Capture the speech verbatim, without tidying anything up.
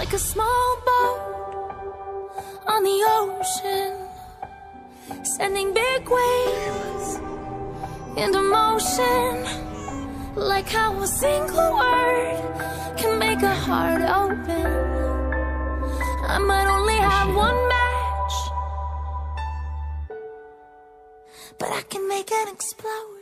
like a small boat on the ocean, sending big waves into motion. Like how a single word can make a heart open. I might only have one match, but I can make an explosion.